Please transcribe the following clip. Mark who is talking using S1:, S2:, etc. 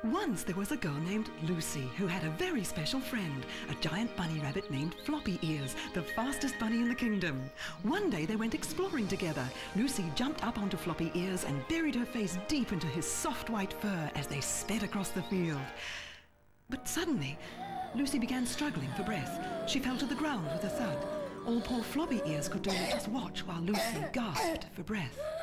S1: Once there was a girl named Lucy who had a very special friend, a giant bunny rabbit named Floppy Ears, the fastest bunny in the kingdom. One day they went exploring together. Lucy jumped up onto Floppy Ears and buried her face deep into his soft white fur as they sped across the field. But suddenly, Lucy began struggling for breath. She fell to the ground with a thud. All poor Floppy Ears could do was just watch while Lucy gasped for breath.